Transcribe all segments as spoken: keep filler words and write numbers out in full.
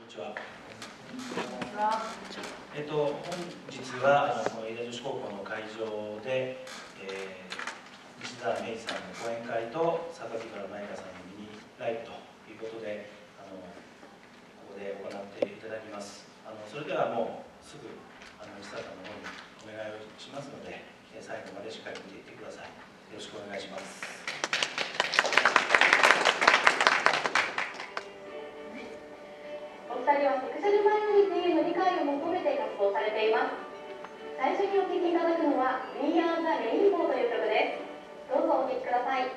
にちは。えっと、本日はあのこの飯田女子高校の会場で、えー、西澤芽衣さんの講演会と榊原舞香さんのミニライブということであのここで行っていただきます。あのそれではもうすぐあの西澤さんの方にお願いをしますので、最後までしっかり見ていってください。よろしくお願いします。 お二人はセクシャルマイノリティへの理解を求めて活動されています。最初にお聴きいただくのは「We Are the Rainbow」という曲です。どうぞお聴きください。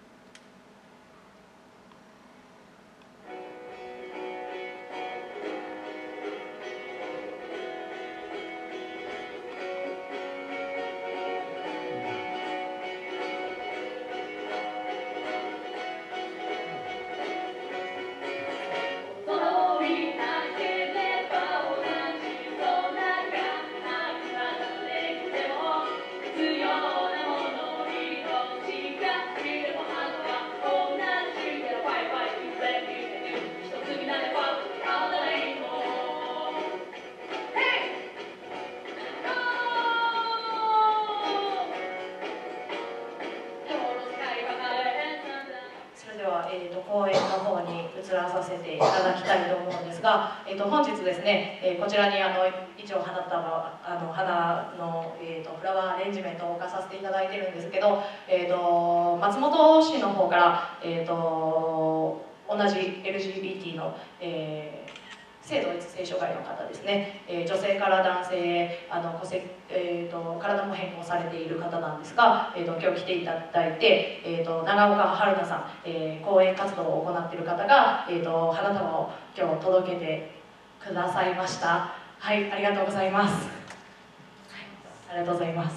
えー、と講演の方に移らさせていただきたいと思うんですが、えー、と本日ですね、えー、こちらにあの一応花束あの花の、えー、とフラワーアレンジメントを置かさせていただいてるんですけど、えー、と松本市の方から、えー、と同じ エルジービーティー の、えー性同一性障害の方ですね、えー、女性から男性へあの戸籍、えー、と体も変更されている方なんですが、えー、と今日来ていただいて、えー、と長岡春菜さん、えー、講演活動を行っている方が、えー、と花束を今日届けてくださいました。はい、ありがとうございます。はい、ありがとうございます。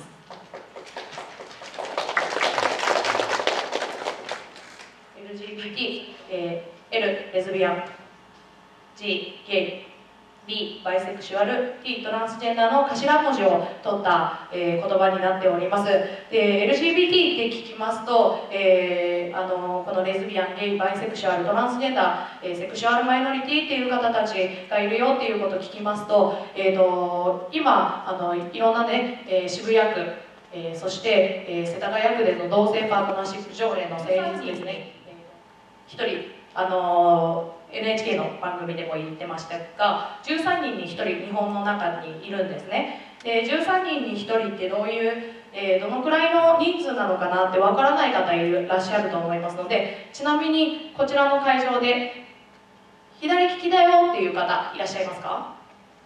エルジービーティー、えー、L レズビアン、G、ゲイ、B、バイセクシュアル、T、トランスジェンダーの頭文字を取った、えー、言葉になっております。で エルジービーティー って聞きますと、えー、あのこのレズビアン、ゲイ、バイセクシュアル、トランスジェンダー、えー、セクシュアルマイノリティっていう方たちがいるよっていうことを聞きますと、えー、と今あのいろんなね、えー、渋谷区、えー、そして、えー、世田谷区での同性パートナーシップ条例の成立ですね、一人あの エヌエイチケー の番組でも言ってましたが、じゅうさんにんにひとり日本の中にいるんですね。でじゅうさんにんにひとりってどういう、えー、どのくらいの人数なのかなってわからない方いらっしゃると思いますので、ちなみにこちらの会場で左利きだよっていう方いらっしゃいますか？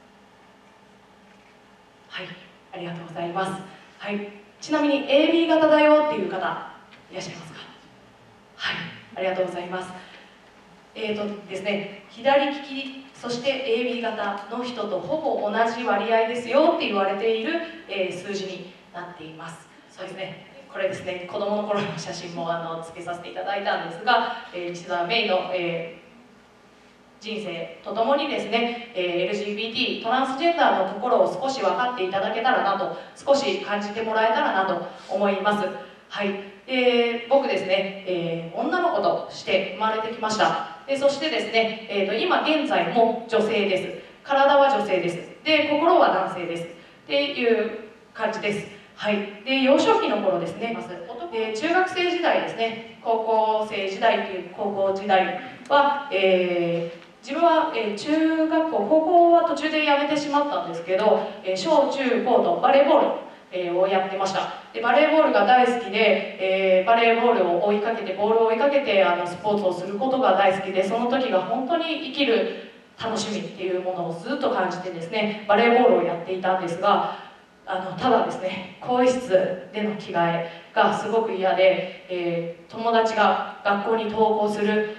はい、ありがとうございます。はい、ちなみに エービー 型だよっていう方いらっしゃいますか？はい、ありがとうございます。えーとですね、左利き、そして エービー 型の人とほぼ同じ割合ですよって言われている、えー、数字になっています。そうですね、これですね、子供の頃の写真もあの付けさせていただいたんですが、えー、西澤芽衣の、えー、人生とともにですね、えー、エルジービーティー トランスジェンダーのところを少し分かっていただけたらなと、少し感じてもらえたらなと思います。はい、えー、僕ですね、えー、女の子として生まれてきました。でそしてですね、えー、と今現在も女性です。体は女性です。で心は男性ですっていう感じです。はい、で幼少期の頃ですね、で中学生時代ですね、高校生時代という高校時代は、えー自分は、えー、中学校、高校は途中で辞めてしまったんですけど、えー、小中高とバレーボール、えー、をやってました。でバレーボールが大好きで、えー、バレーボールを追いかけてボールを追いかけてあのスポーツをすることが大好きで、その時が本当に生きる楽しみっていうものをずっと感じてですね、バレーボールをやっていたんですが、あのただですね、更衣室での着替えがすごく嫌で、えー、友達が学校に登校する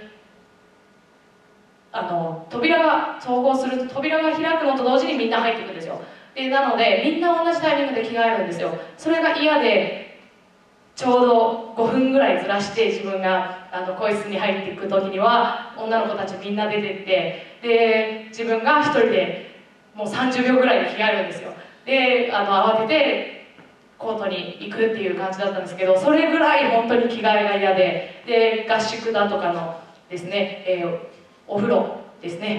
あの扉が登校する扉が開くのと同時にみんな入っていくんですよ。でなのでみんな同じタイミングで着替えるんですよ。それが嫌で、ちょうどごふんぐらいずらして自分があの更衣室に入っていく時には女の子たちみんな出てって、で自分が一人でもうさんじゅうびょうぐらいで着替えるんですよ。であの慌ててコートに行くっていう感じだったんですけど、それぐらい本当に着替えが嫌で、で合宿だとかのですね、えー、お風呂ですね、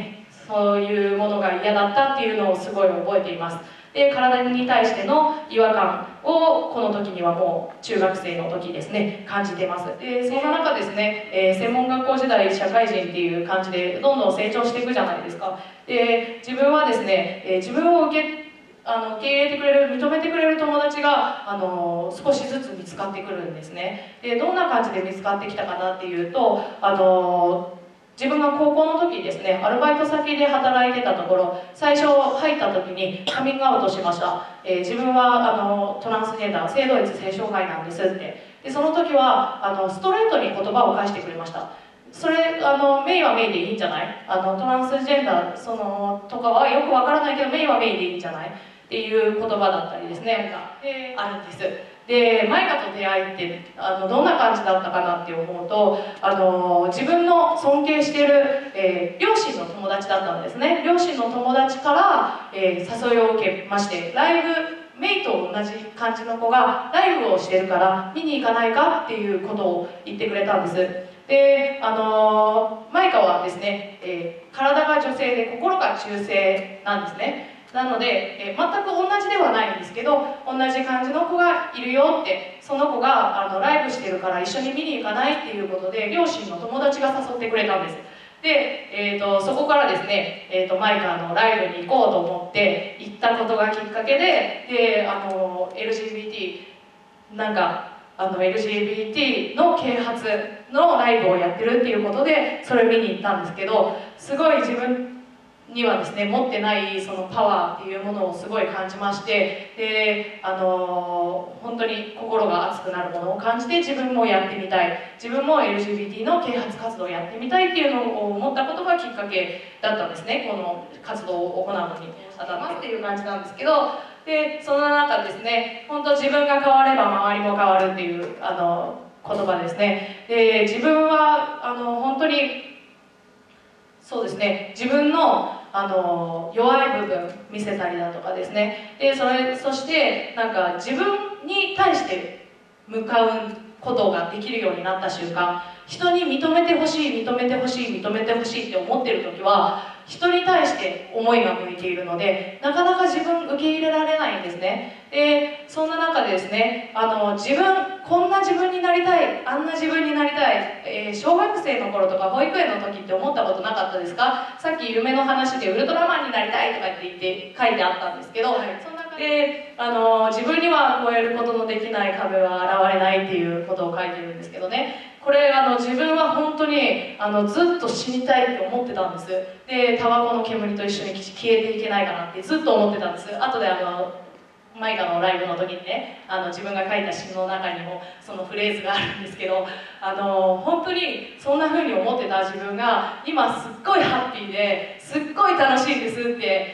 そういうものが嫌だったっていうのをすごい覚えています。で、体に対しての違和感をこの時にはもう中学生の時ですね感じてます。でそんな中ですね、えー、専門学校時代社会人っていう感じでどんどん成長していくじゃないですか。で自分はですね、えー、自分を受けあの受け入れてくれる認めてくれる友達があの少しずつ見つかってくるんですね。でどんな感じで見つかってきたかなっていうと、あの自分が高校の時ですね、アルバイト先で働いてたところ、最初入った時にカミングアウトしました。えー、自分はあのトランスジェンダー、性同一性障害なんですって。でその時はあのストレートに言葉を返してくれました。それあのメイはメイでいいんじゃない、あのトランスジェンダーそのとかはよくわからないけどメイはメイでいいんじゃないっていう言葉だったりですね、えー、あるんです。でマイカと出会いってあのどんな感じだったかなって思うと、あの自分の尊敬している、えー、両親の友達だったんですね。両親の友達から、えー、誘いを受けまして、ライブメイと同じ感じの子がライブをしてるから見に行かないかっていうことを言ってくれたんです。で、あのー、マイカはですね、えー、体が女性で心が中性なんですね。なので、えー、全く同じではないんですけど、同じ感じの子がいるよって、その子があのライブしてるから一緒に見に行かないっていうことで両親の友達が誘ってくれたんです。で、えー、とそこからですね、えー、とマイカのライブに行こうと思って行ったことがきっかけで、であの エルジービーティー なんかあの エルジービーティー の啓発のライブをやってるっていうことでそれ見に行ったんですけど、すごい自分にはですね持ってないそのパワーっていうものをすごい感じまして、で、あのー、本当に心が熱くなるものを感じて自分もやってみたい、自分も エルジービーティー の啓発活動をやってみたいっていうのを思ったことがきっかけだったんですね。この活動を行うのにあたってっていう感じなんですけど、でその中ですね、本当自分が変われば周りも変わるっていうあの言葉ですね。で自分はあの本当にそうですね、自分のあの弱い部分見せたりだとかですね、でそれそしてなんか自分に対して向かうことができるようになった瞬間、人に認めてほしい認めてほしい認めてほしいって思ってる時は人に対して思いが向いているので、なかなか自分受け入れられないんですね。でそんな中でですね、あの自分こんな自分になりたい、あんな自分になりたい、えー、小学生の頃とか保育園の時って思ったことなかったですか？さっき夢の話でウルトラマンになりたいとかって言って書いてあったんですけど、はい、そんな感じであの自分には越えることのできない壁は現れないっていうことを書いてるんですけどね、これあの自分は本当にあのずっと死にたいって思ってたんです。でタバコの煙と一緒に消えていけないかなってずっと思ってたんです。後であのマイカのライブの時にね、あの自分が書いた詩の中にもそのフレーズがあるんですけど、あの本当にそんな風に思ってた自分が今すっごいハッピーですっごい楽しいんですって、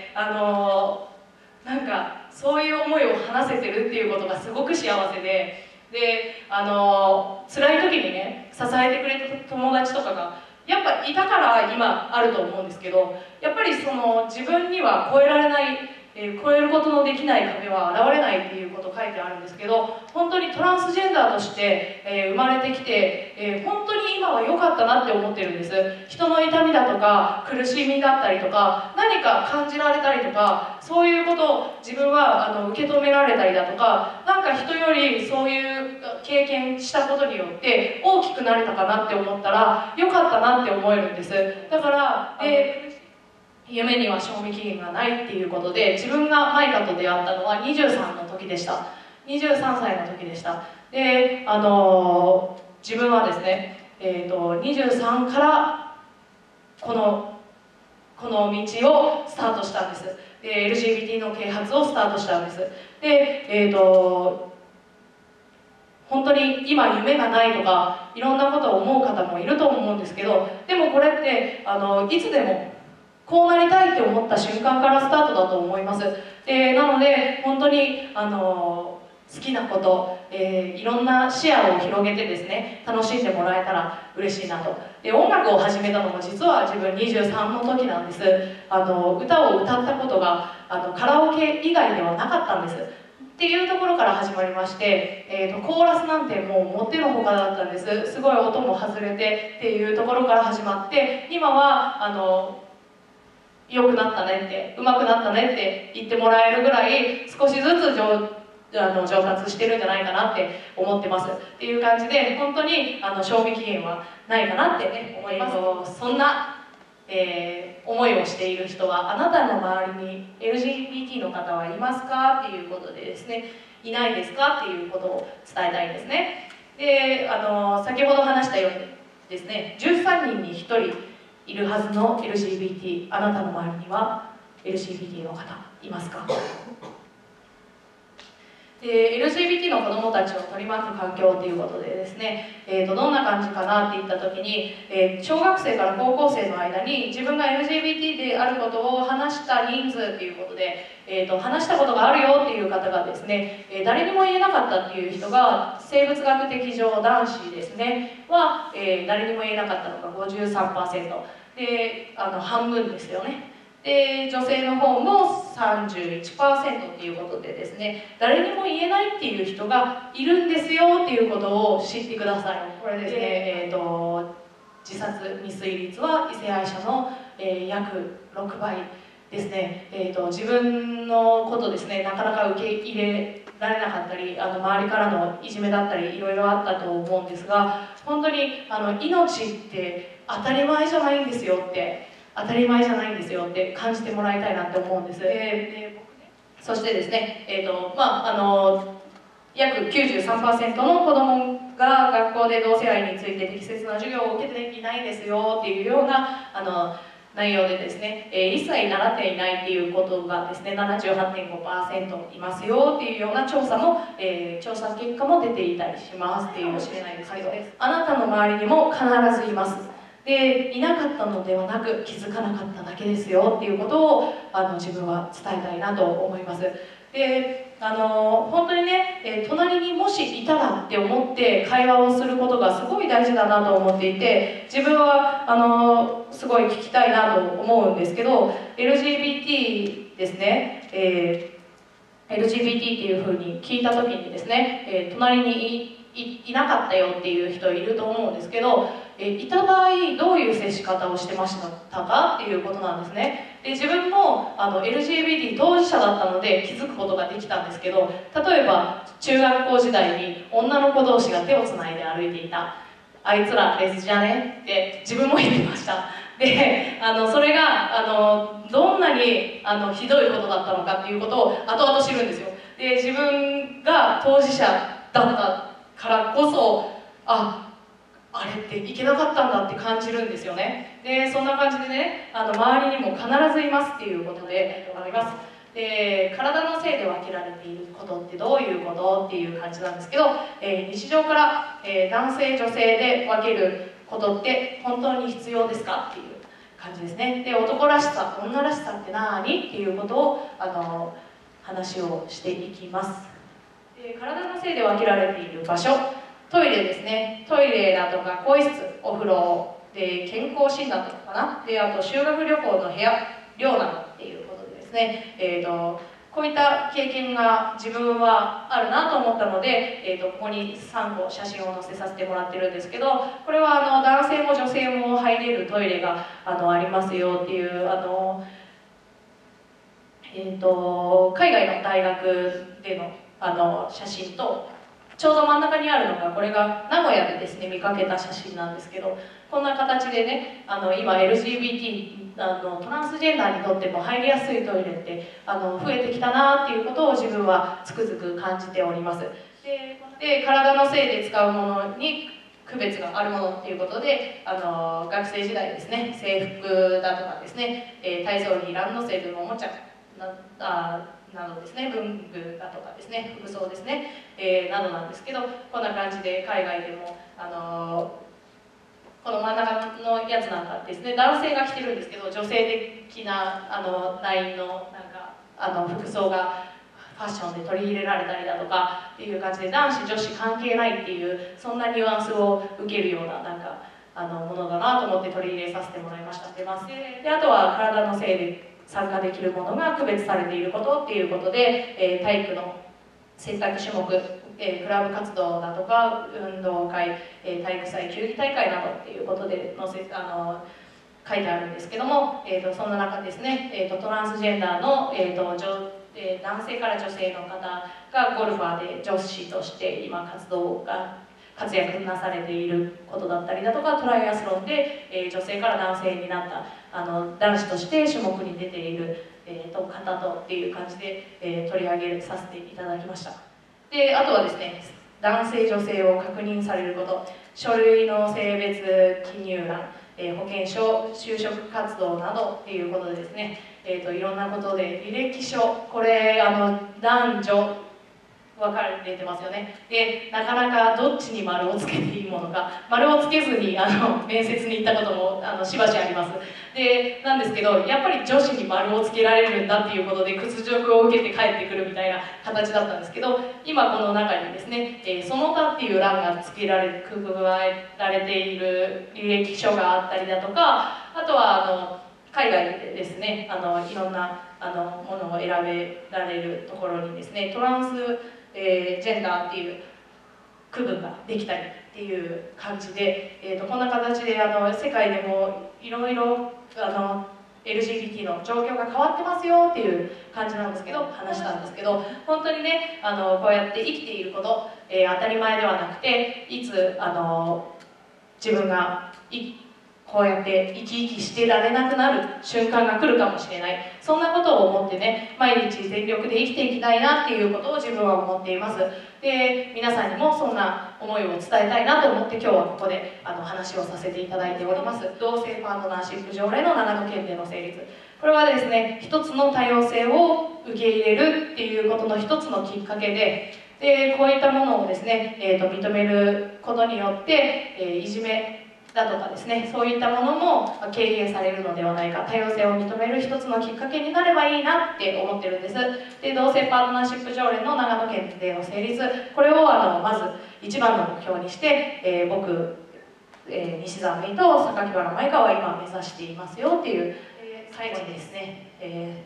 あのなんかそういう思いを話せてるっていうことがすごく幸せで、であの辛い時にね支えてくれた友達とかがやっぱいたから今あると思うんですけど、やっぱりその自分には越えられないえー、超えることのできない壁は現れないっていうこと書いてあるんですけど、本当にトランスジェンダーとして、えー、生まれてきて、えー、本当に今は良かったなって思ってるんです。人の痛みだとか苦しみだったりとか何か感じられたりとか、そういうことを自分はあの受け止められたりだとか、なんか人よりそういう経験したことによって大きくなれたかなって思ったら良かったなって思えるんです。だからで夢には賞味期限がないっていうことで、自分がマイカと出会ったのはにじゅうさんの時でした。にじゅうさんさいの時でした。で、あのー、自分はですね、えーと、にじゅうさんからこのこの道をスタートしたんです。で エルジービーティー の啓発をスタートしたんです。で、えーと本当に今夢がないとかいろんなことを思う方もいると思うんですけど、でもこれってあのいつでもこうなりたいって思った瞬間からスタートだと思います。でなので本当にあの好きなこと、えー、いろんな視野を広げてですね楽しんでもらえたら嬉しいなと。で音楽を始めたのも実は自分にじゅうさんの時なんです。あの歌を歌ったことがあのカラオケ以外ではなかったんですっていうところから始まりまして、えーと、コーラスなんてもうもってのほかだったんです。すごい音も外れてっていうところから始まって、今はあの良くなったねって上手くなったねって言ってもらえるぐらい少しずつ上あの上達してるんじゃないかなって思ってますっていう感じで、本当にあの賞味期限はないかなって、ね、思います。そんな、えー、思いをしている人はあなたの周りに エルジービーティー の方はいますかっていうことでですね、いないですかっていうことを伝えたいんですね。で、あの先ほど話したようにですね、じゅうさんにんにひとりいるはずの エルジービーティー、あなたの周りには エルジービーティー の方いますか？で エルジービーティー の子どもたちを取り巻く環境ということでですね、えー、とどんな感じかなって言った時に、えー、小学生から高校生の間に自分が エルジービーティー であることを話した人数っていうことで、えー、と話したことがあるよっていう方がですね、えー、誰にも言えなかったっていう人が生物学的上男子ですねは、えー、誰にも言えなかったのが ごじゅうさんパーセント で、あの半分ですよね。で女性の方も さんじゅういちパーセント っていうことでですね、誰にも言えないっていう人がいるんですよっていうことを知ってください。これですね、えー、と自殺未遂率は異性愛者の、えー、約ろくばいですね。えー、と自分のことですね、なかなか受け入れられなかったり、あの周りからのいじめだったりいろいろあったと思うんですが、本当にあの命って当たり前じゃないんですよって当たり前じゃないんですよって感じてもらいたいなって思うんです。ででそしてですね、えーとまあ、あの約 きゅうじゅうさんパーセント の子どもが学校で同性愛について適切な授業を受けていないですよっていうようなあの内容でですね、えー、一切習っていないっていうことがですね ななじゅうはちてんごパーセント いますよっていうような調査も、えー、調査結果も出ていたりしますっていうかもしれないですけど、あなたの周りにも必ずいます。でいなかったのではなく気づかなかっただけですよっていうことをあの自分は伝えたいなと思います。であの本当にね、えー、隣にもしいたらって思って会話をすることがすごい大事だなと思っていて、自分はあのすごい聞きたいなと思うんですけど、 エルジービーティー ですね、えー、エルジービーティー っていうふうに聞いた時にですね、えー、隣にいい, いなかったよっていう人いると思うんですけど、えいた場合どういう接し方をしてましたかっていうことなんですね。で自分もあの エルジービーティー 当事者だったので気づくことができたんですけど、例えば中学校時代に女の子同士が手をつないで歩いていた、あいつらレズじゃねって自分も言ってました。であのそれがあのどんなにあのひどいことだったのかっていうことを後々知るんですよ。で自分が当事者だったからこそ、ああれっていけなかったんだって感じるんですよね。でそんな感じでね、あの周りにも必ずいますっていうことであります。で体のせいで分けられていることってどういうことっていう感じなんですけど、えー、日常から、えー、男性女性で分けることって本当に必要ですかっていう感じですね。で男らしさ女らしさって何っていうことをあの話をしていきます。で体のせいで分けられている場所、トイレですね、トイレだとか更衣室、お風呂で健康診断とかかな、であと修学旅行の部屋、寮などっていうことでですね、えーとこういった経験が自分はあるなと思ったので、えー、とここにさんこ写真を載せさせてもらってるんですけど、これはあの男性も女性も入れるトイレがあのありますよっていうあの、えー、と海外の大学でのあの写真と、ちょうど真ん中にあるのがこれが名古屋でですね見かけた写真なんですけど、こんな形でね、あの今 エルジービーティー あのトランスジェンダーにとっても入りやすいトイレってあの増えてきたなっていうことを自分はつくづく感じております。でで体のせいで使うものに区別があるものっていうことで、あの学生時代ですね、制服だとかですね、えー、体操着、ランドセルのおもちゃなあなどですね、文具だとかですね、服装ですね、えー、などなんですけど、こんな感じで海外でも、あのー、この真ん中のやつなんかですね、男性が着てるんですけど、女性的なあのラインのなんかあの服装がファッションで取り入れられたりだとかっていう感じで、男子女子関係ないっていうそんなニュアンスを受けるようななんかあのものだなと思って取り入れさせてもらいました。でますであとは体のせいで参加できるものが区別されていることっていうことで、えー、体育の選択種目、えー、クラブ活動だとか運動会、えー、体育祭、球技大会などっていうことでのせあの書いてあるんですけども、えー、とそんな中ですね、えー、とトランスジェンダーの、えーと女えー、男性から女性の方がゴルファーで女子として今活動が活躍なされていることだったりだとか、トライアスロンで、えー、女性から男性になったあの男子として種目に出ている、えー、と方とっていう感じで、えー、取り上げさせていただきました。であとはですね、男性女性を確認されること、書類の性別記入欄、えー、保険証、就職活動などっていうことでですね、えー、といろんなことで履歴書、これあの男女分かれてますよね。でなかなかどっちに丸をつけていいものか、丸をつけずにあの面接に行ったこともあのしばしあります。でなんですけど、やっぱり女子に丸をつけられるんだっていうことで屈辱を受けて帰ってくるみたいな形だったんですけど、今この中にですね、えー、その他っていう欄がつけられ加えられている履歴書があったりだとか、あとはあの海外でですね、あのいろんなあのものを選べられるところにですね、トランス、えー、ジェンダーっていう区分ができたりっていう感じで、えー、とこんな形であの世界でもいろいろあの エルジービーティー の状況が変わってますよっていう感じなんですけど、話したんですけど、本当にね、あのこうやって生きていること、えー、当たり前ではなくて、いつあの自分がいこうやって生き生きしてられなくなる瞬間が来るかもしれない、そんなことを思ってね、毎日全力で生きていきたいなっていうことを自分は思っています。で皆さんにもそんな思いを伝えたいなと思って、今日はここであの話をさせていただいております。同性パートナーシップ条例の長野県での成立、これはですね、一つの多様性を受け入れるっていうことの一つのきっかけで、でこういったものをですね、えー、と認めることによって、えー、いじめだとかですね、そういったものも軽減されるのではないか、多様性を認める一つのきっかけになればいいなって思ってるんです。で同性パートナーシップ条例の長野県での成立、これをあのまず一番の目標にして、えー、僕、えー、西澤芽衣と榊原舞香は今目指していますよっていう、えー、最後にですね、え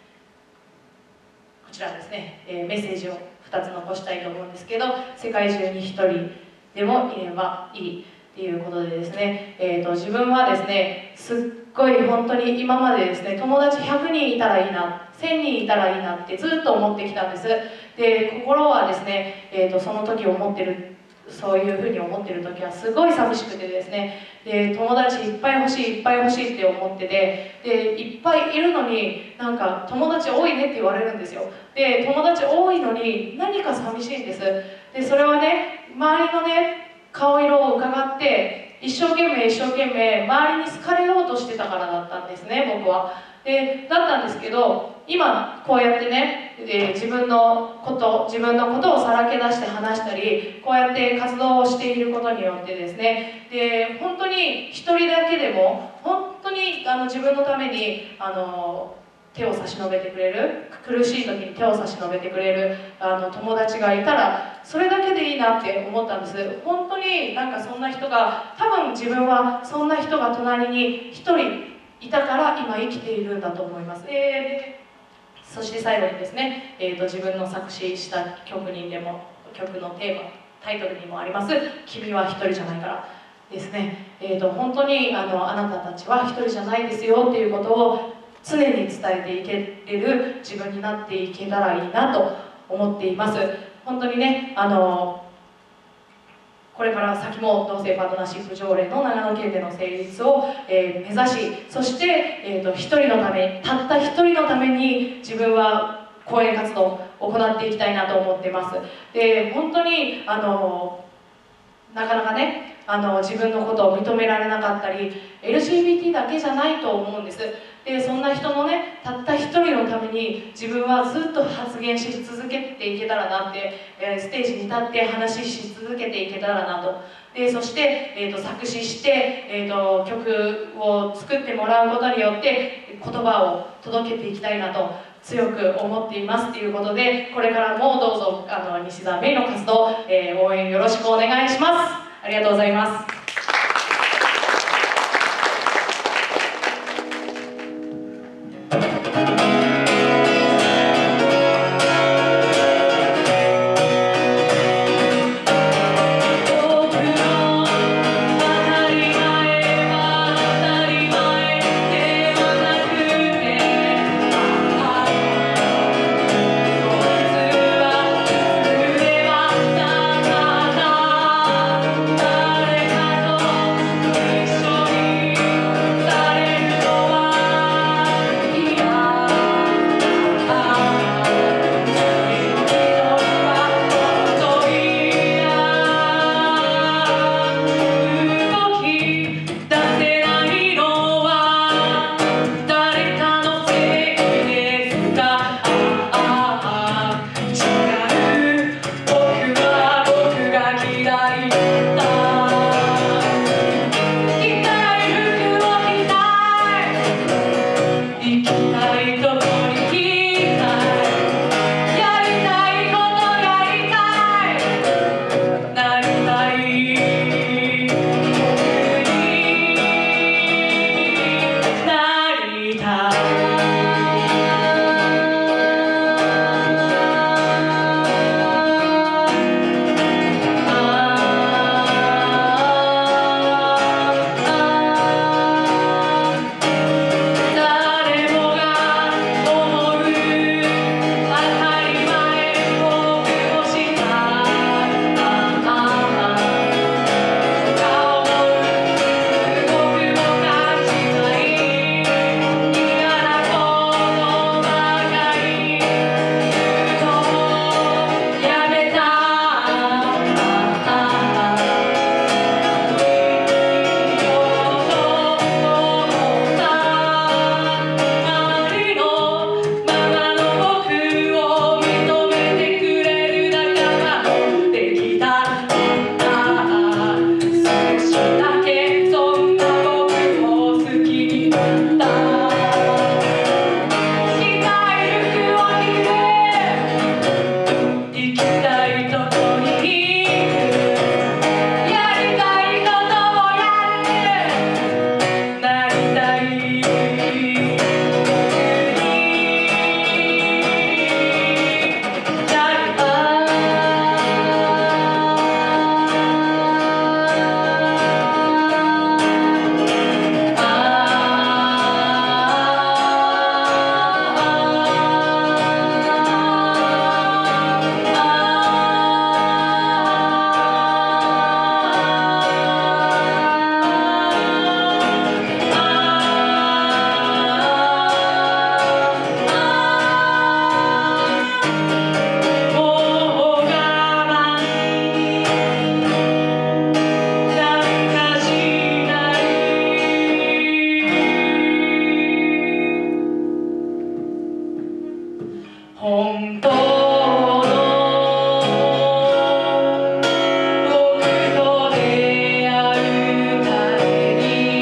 ー、こちらですね、えー、メッセージをふたつ残したいと思うんですけど、世界中にひとりでもいればいいっていうことでですね、えー、と自分はですね、すっごい本当に今までですね、友達ひゃくにんいたらいいな、せんにんいたらいいなってずっと思ってきたんです。で心はですね、えー、とその時思ってる、そういうふうに思ってる時はすごい寂しくてですね、で友達いっぱい欲しいいっぱい欲しいって思ってて、でいっぱいいるのになんか友達多いねって言われるんですよ。で友達多いのに何か寂しいんです。でそれはね、周りのね顔色を伺って一生懸命一生懸命周りに好かれようとしてたからだったんですね、僕は。でだったんですけど、今こうやってね、えー、自分のこと自分のことをさらけ出して話したり、こうやって活動をしていることによってですね、で本当に一人だけでも本当にあの自分のためにあの手を差し伸べてくれる、苦しい時に手を差し伸べてくれるあの友達がいたら、それだけでいいなって思ったんです。本当になんかそんな人が、多分自分はそんな人が隣に一人いたから今生きているんだと思います。でそして最後にですね、えー、と自分の作詞した曲にでも、曲のテーマタイトルにもあります「君は一人じゃないから」ですね、えー、と本当にあのあなたたちは一人じゃないですよっていうことを常に伝えていけれる自分になっていけたらいいなと思っています。本当にね、あのこれから先も同性パートナーシップ条例の長野県での成立を、えー、目指し、そして、えー、と一人のため、たった一人のために自分は講演活動を行っていきたいなと思っています。で本当にあのなかなかね、あの自分のことを認められなかったり、 エルジービーティー だけじゃないと思うんです。でそんな人のね、たった一人のために自分はずっと発言し続けていけたらなって、えー、ステージに立って話し続けていけたらなと。でそして、えー、と作詞して、えー、と曲を作ってもらうことによって言葉を届けていきたいなと強く思っていますということで、これからもどうぞあの西澤芽衣の活動、えー、応援よろしくお願いします。ありがとうございます。僕の当たり前は当たり前本当の僕と出会うために。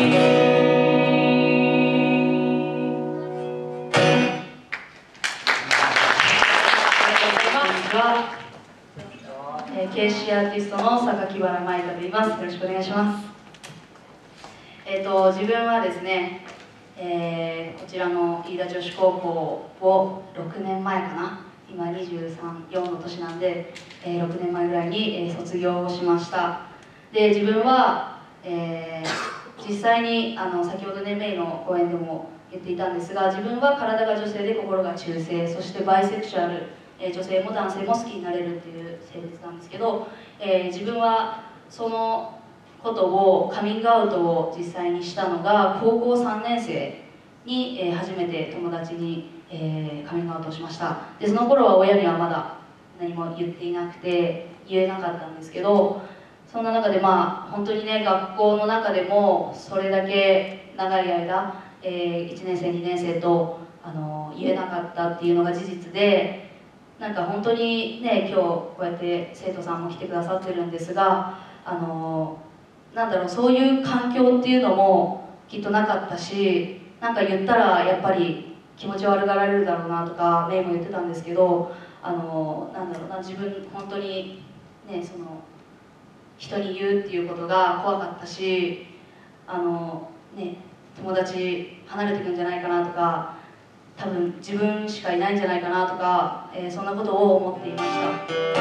えー、ケーシー アーティストの榊原舞香と言います。よろしくお願いします。えっと自分はですね、えー、こちらの飯田女子高校をろくねんまえかな、今にじゅうさん、よんの年なんで、えー、ろくねんまえぐらいに、えー、卒業しました。で自分は、えー、実際にあの先ほどねメイの講演でも言っていたんですが、自分は体が女性で心が中性、そしてバイセクシュアル、えー、女性も男性も好きになれるっていう性別なんですけど、えー、自分はそのことをカミングアウトを実際にしたのが高校さんねん生に、えー、初めて友達に、えー、カミングアウトをしました。でその頃は親にはまだ何も言っていなくて言えなかったんですけど、そんな中でまあ本当にね学校の中でもそれだけ長い間、えー、いちねん生にねん生とあの言えなかったっていうのが事実で、なんか本当にね今日こうやって生徒さんも来てくださってるんですが、あのなんだろう、そういう環境っていうのもきっとなかったし、なんか言ったらやっぱり気持ち悪がられるだろうなとかメイも言ってたんですけど、あのなんだろうな、自分本当にねその人に言うっていうことが怖かったし、あのね友達離れていくんじゃないかなとか、多分自分しかいないんじゃないかなとか、えー、そんなことを思っていました。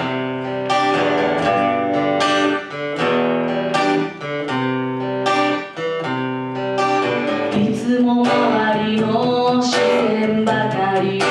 いつも周りの視線ばかり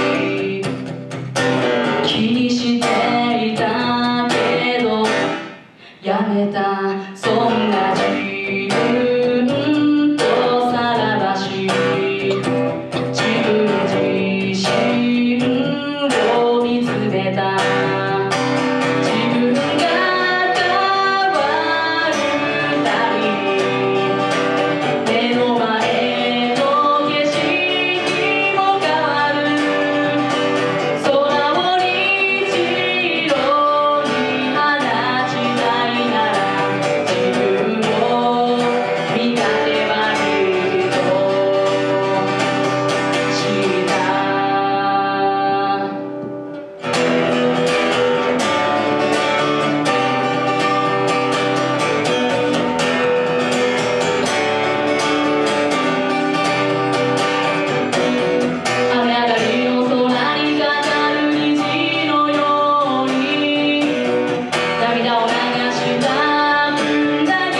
気にしていたけど、やめたそんな自分とさらばし、自分自身を見つめた。自分が変わるたび目の前の景色も変わる。空を虹色に放ちたいなら、自分を磨けばいいと知った。雨上がりの空にかかる虹のように涙を流したんだけ。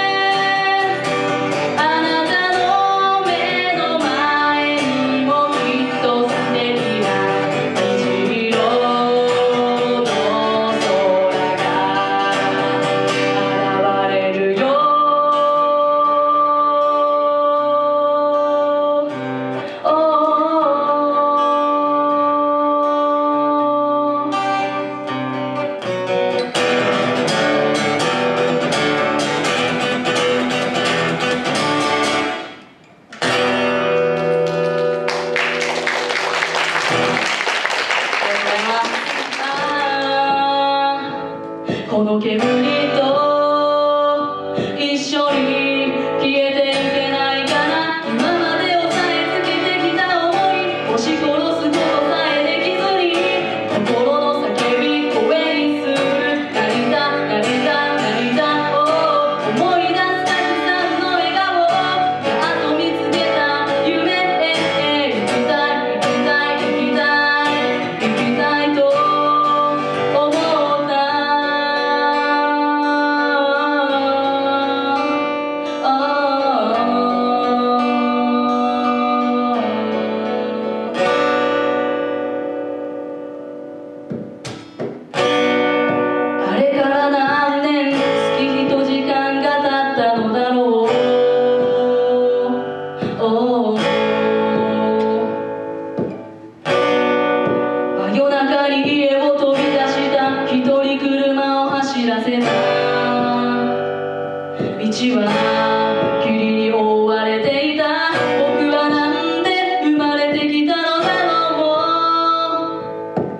あなたの目の前にもきっと素敵な虹色の空が現れるよ。おこの煙と一緒に消えていけないかな。今まで押さえつけてきた想い、押し殺すことさえできずに、心の叫び声にする。涙涙涙を思い出すたくさんの笑顔、やっと見つけた夢へ行きたい行きたい行きたい行きたいと思った。あれから何年、月日と時間が経ったのだろう。おー真夜中に家を飛び出した一人車を走らせた。道は霧に覆われていた。僕はなんで生まれてきたのだろう。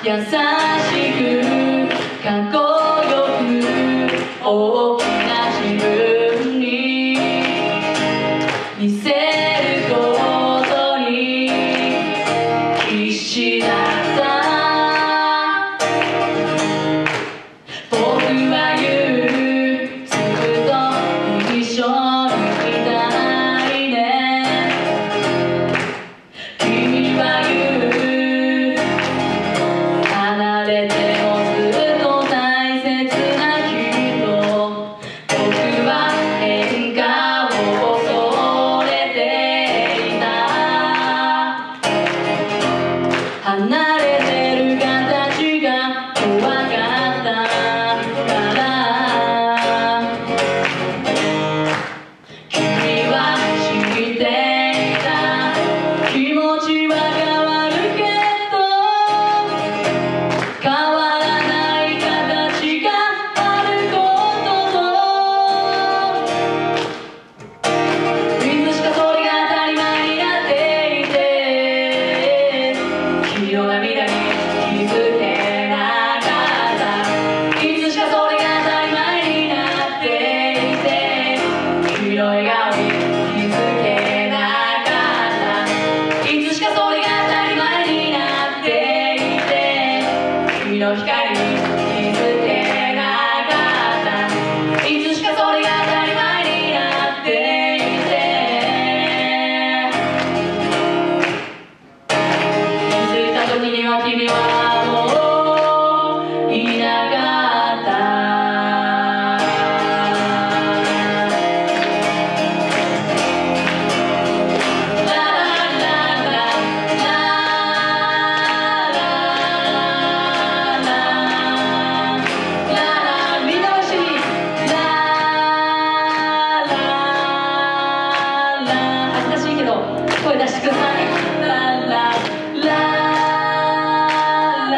優しくかっこよく大きな自分に見せることに必死だった僕は言うずっと一緒にいたいね君は言う離れてもずっと大切な人僕は変化を恐れていた離れてる形が怖かったから君は知っていた気持ちは変わるけど変わらない形があることもいつしかそれが当たり前になっていて君の涙に気づけなかったいつしかそれが当たり前になっていて君の笑顔に気づけなかったいつしかそれが当たり前になっていて君の光に気づけなかったいつしかそれが当たり前になっていて気づいた時には君はもういなかったラララララララみんな一緒にラララ恥ずかしいけど声出してくださいララララ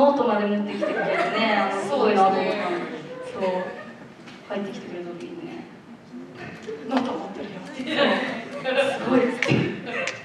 ノートまで持ってきてくれてね、あのすごいなと思ったの。そう帰ってきてくれた時にね、 ノート持ってるよってすごいですね。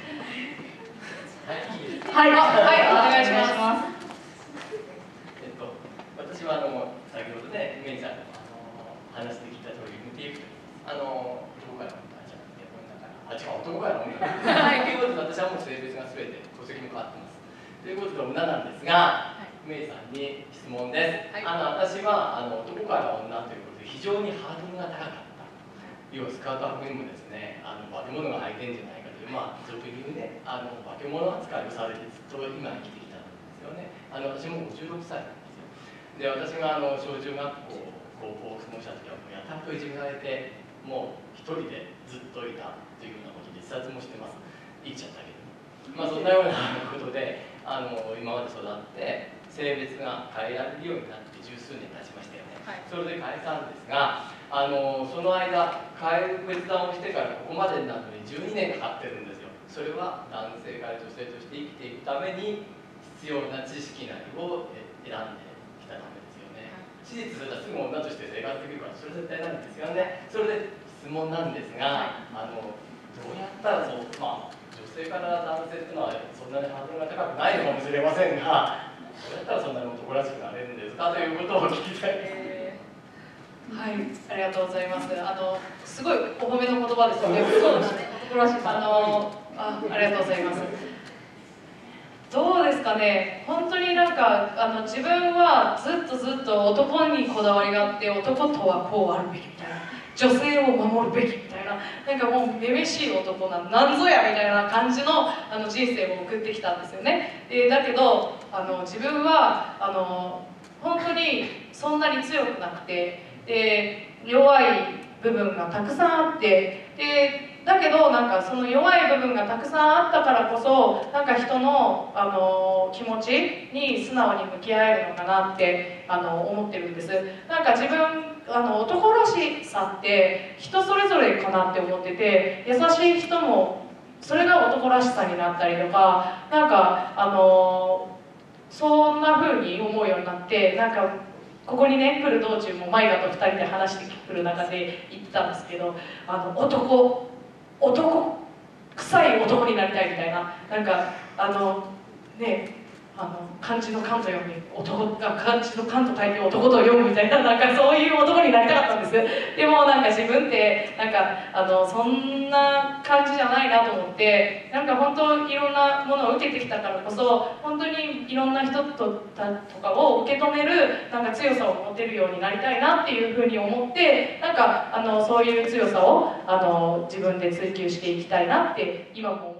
はい、はい、お願いします。 えっと、私はあの先ほどね、メイさんのあの話で聞いた通り、ムティープあの男から女じゃなくて女から、あ、違う、男から女ということで、私はもう性別がすべて戸籍も変わってます。ということで、女なんですが、メイさんに質問です。はい、あの私はあの男から女ということで、非常にハードルが高かった。要はスカート履くにもですね、あの化け物が履いてんじゃないかという、まあ、俗に言うね、あの化け物扱いをされてずっと今生きてきたんですよね。あの私もごじゅうろくさいなんですよ。で、私があの小中学校、高校を過ごした時はもうやたらといじめられて、もう一人でずっといたというようなことで自殺もしてます。生きちゃったけど。まあそんなようなことで、あの今まで育って性別が変えられるようになって十数年経ちましたよね。はい、それで変えたんですが、あのその間変える決断をしてからここまでになるのにじゅうにねんかかってるんですよ。それは男性から女性として生きていくために必要な知識なりを選んできたためですよね。事実それはすぐ女として生活できるからそれ絶対なんですよね。それで質問なんですが、あのどうやったらそう、まあ女性から男性っていうのはそんなにハードルが高くないのかもしれませんが、どうやったらそんなに男らしくなれるんですかということを聞きたいです。 はい、ありがとうございます。あのすごいお褒めの言葉ですよね。 そうですね。男らしさ。 あのあ、ありがとうございます。どうですかね。本当になんかあの自分はずっとずっと男にこだわりがあって、男とはこうあるべきみたいな、女性を守るべきみたいな、なんかもうめめしい男なんなんぞやみたいな感じのあの人生を送ってきたんですよね。えー、だけどあの自分はあの本当にそんなに強くなくて。で弱い部分がたくさんあって、でだけどなんかその弱い部分がたくさんあったからこそなんか人の、あの気持ちに素直に向き合えるのかなってあの思ってるんです。なんか自分あの男らしさって人それぞれかなって思ってて、優しい人もそれが男らしさになったりとか、なんかあのそんな風に思うようになって、なんかここにね来る道中もマイガとふたりで話してくる中で言ったんですけど、あの男男臭い男になりたいみたいな、なんかあのねあの漢字の漢と読み男が漢字の漢と書いて男と読むみたいな、なんかそういう男になりたかったんです。でもなんか自分ってなんかあのそんな感じじゃないなと思って、なんか本当いろんなものを受けてきたからこそ本当にいろんな人ととかを受け止めるなんか強さを持てるようになりたいなっていうふうに思って、なんかあのそういう強さをあの自分で追求していきたいなって今も